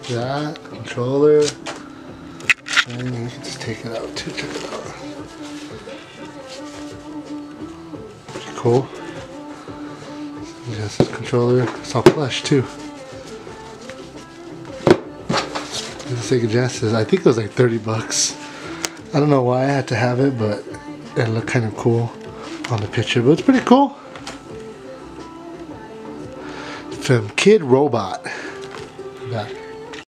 that controller, and you can just take it out too. Check it out. Pretty cool. Yes, this controller. It's all plush too. The Sega Genesis. I think it was like 30 bucks. I don't know why I had to have it, but it looked kind of cool on the picture. But it's pretty cool. From Kid Robot. Back.